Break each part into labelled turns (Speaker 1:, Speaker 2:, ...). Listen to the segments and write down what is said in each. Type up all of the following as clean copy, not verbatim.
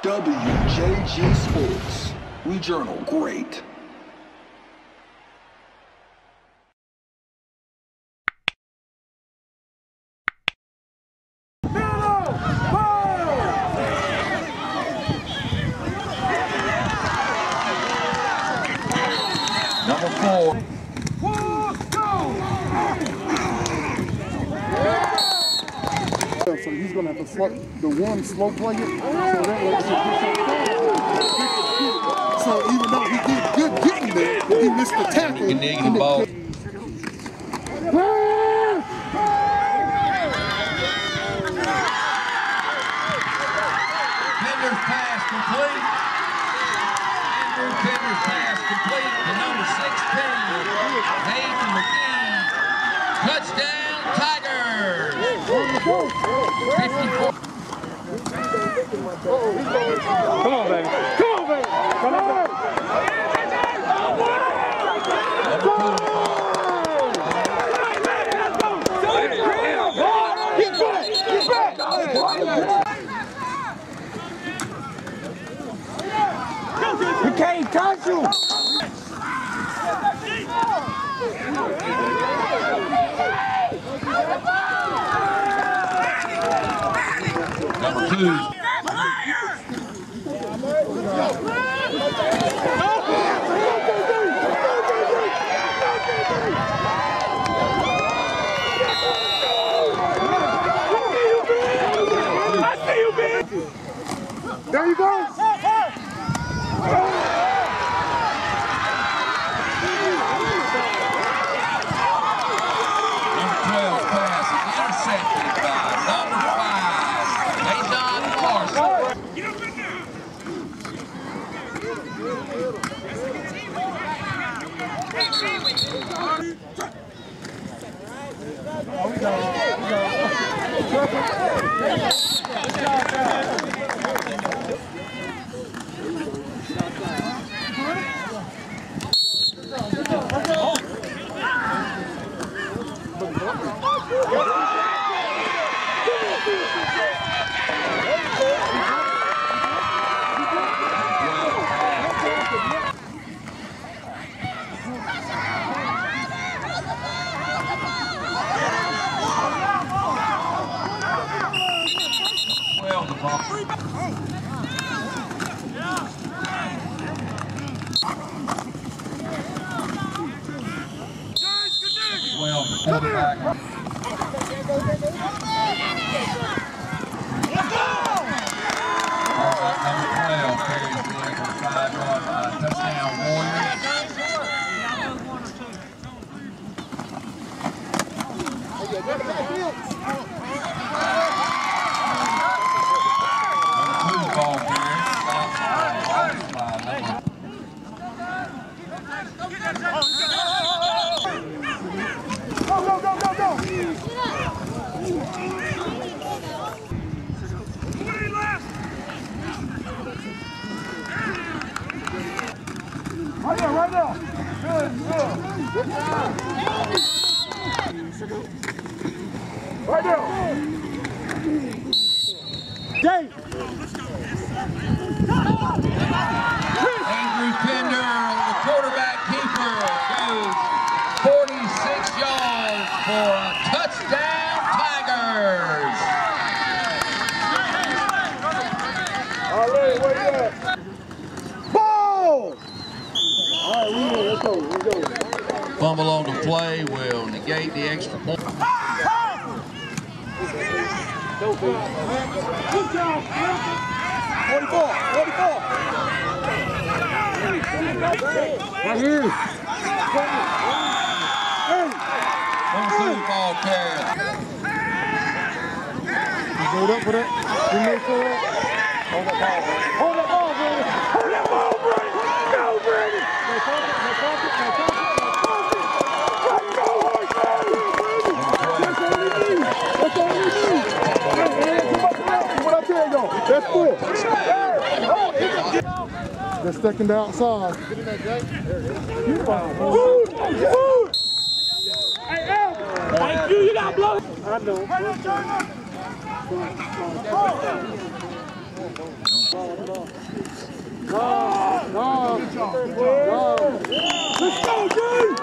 Speaker 1: WJG Sports. We journal great.
Speaker 2: Number 4.
Speaker 3: So he's going to have to the one slow play it, so that way it's a different. So even though he did good getting there, he missed the tackle.
Speaker 2: You can the ball. Pender's pass complete. Andrew Pender's pass complete to number 16, Hayden McGee. Touchdown, Tigers! 54.
Speaker 3: Come on, baby. Come on, baby. Come on, baby. Get back! Get back! He can't touch you!
Speaker 2: Number 2.
Speaker 3: There you go!
Speaker 2: Number 12 pass is intercepted by number 5, Adon Larson. Well, the ball. Well, the quarterback. Number 12 carries the 5-yard line. Touchdown, Warriors. Number 2 ball carrier.
Speaker 3: Go, go, go, go, go! Right there, right there. Good, good. Right there. Dave.
Speaker 2: Andrew Pender, the quarterback keeper, goes 46 yards for a touchdown, Tigers.
Speaker 3: All right, where you at? Ball! All right, let's go, let's go.
Speaker 2: Fumble on the play will negate the extra point.
Speaker 3: Good job, 44, 44. Right here.
Speaker 2: Number 2 ball carrier.
Speaker 3: Hold up for that. You make sure. Hold that ball, Brady. Hold that ball, Brady. Hold that ball, Brady. Go, Brady. No pocket, no pocket, no pocket, no pocket. Let's go, Brady. That's all we need. What I tell you, that's full. They're sticking to outside. Hey, Al! Thank you, you got blow. I know. Let's go, dude!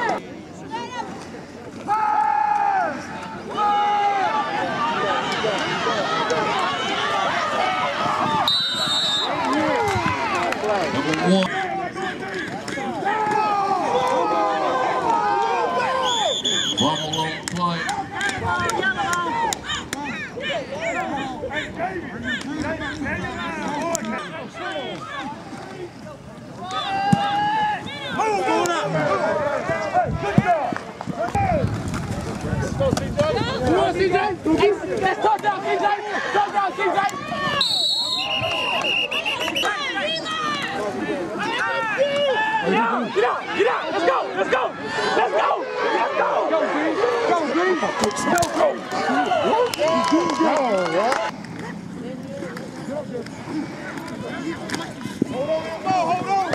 Speaker 2: Fumble on the play.
Speaker 3: Let's touch down, CJ! Touch down, CJ! Get out! Let's go! Let's go! Let's go! Let's go! Go, Green! Go, Green! Hold on!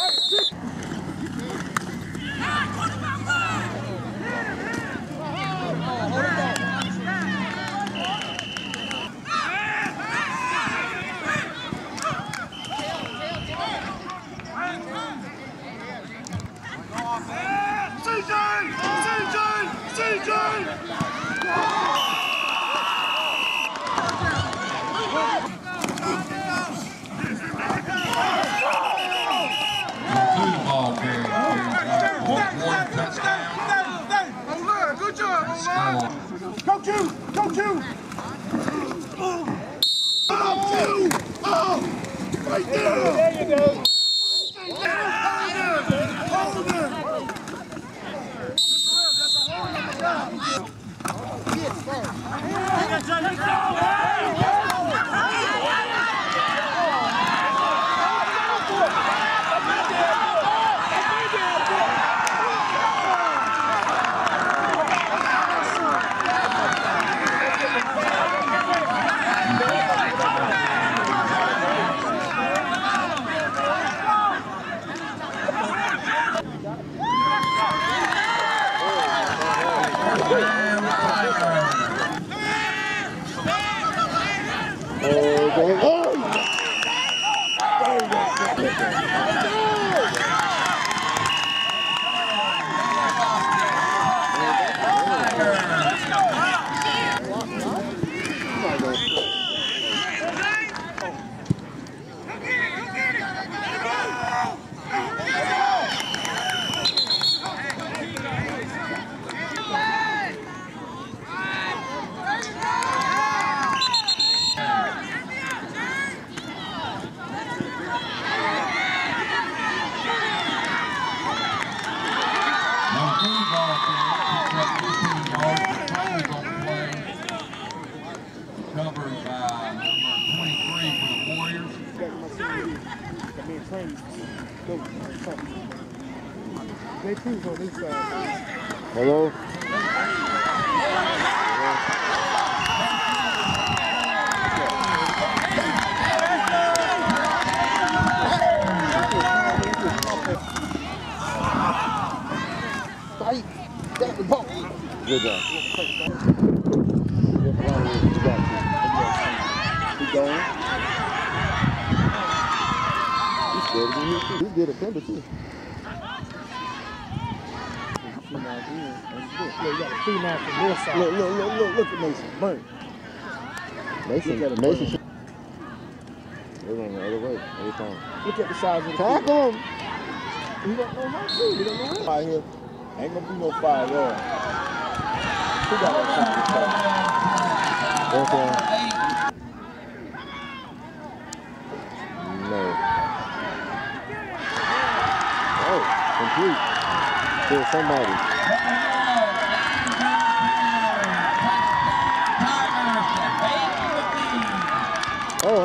Speaker 3: CJ!
Speaker 2: Ball carry. One touchdown.
Speaker 3: Good job,
Speaker 2: Score.
Speaker 3: Coach you! Oh! Right there! There you go! Hold it!
Speaker 2: Covered by number 23 for the Warriors.
Speaker 4: Hello? Good job. Keep going. He's good. He did a fender too.
Speaker 3: Yeah, you got a free man from this side.
Speaker 4: Look at Mason. Burn. Mason. They're going the other way every time.
Speaker 3: Look at the size of the
Speaker 4: Tackle him.
Speaker 3: He don't know how to. He don't know how.
Speaker 4: Right here. Ain't gonna be no 5 yards. Who got that something? No. Oh, complete. Kill somebody. Oh,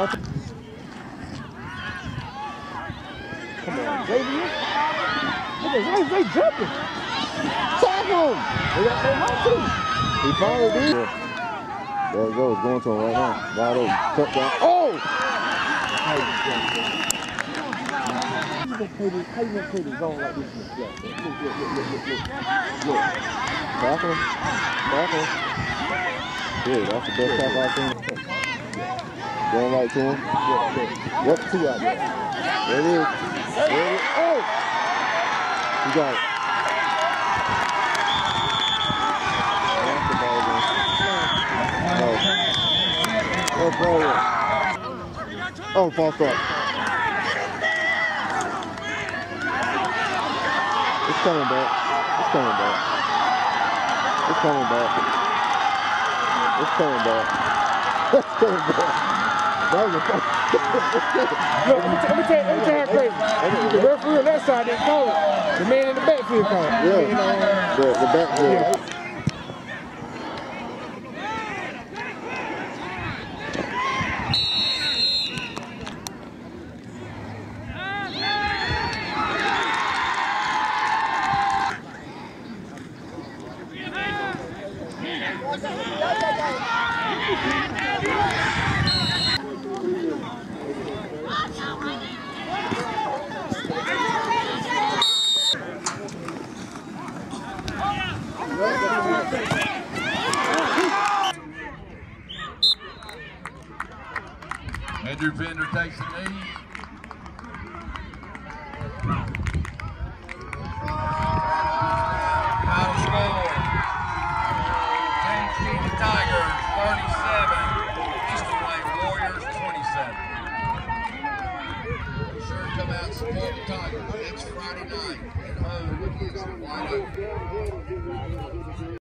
Speaker 4: come on, Xavier. Look at they jumping. Tackle him. They got no how to. He finally did. There it goes, going to him right now. Wide open. Touchdown. Oh!
Speaker 3: How you gonna play this zone like this in the flat? Look.
Speaker 4: Tackle him. Tackle him. Yeah, that's the best tackle I've seen. Going right to him. Yep, 2 out there. There it is. There it is. Oh! He got it. That's the ball again. Oh, ball. Oh, false start. It's coming back. It's coming back. It's coming back. It's coming back. It's coming back. That was a fuck.
Speaker 3: Look, let me tell you how crazy. The referee on that side didn't call it. The man in the backfield called it.
Speaker 4: Yeah. The backfield.
Speaker 3: Yeah.
Speaker 2: Andrew Bender takes the knee. Final score. James City Tigers 37. Eastern Wayne Warriors 27. Be sure to come out and support the Tigers next Friday night at home against White Oak.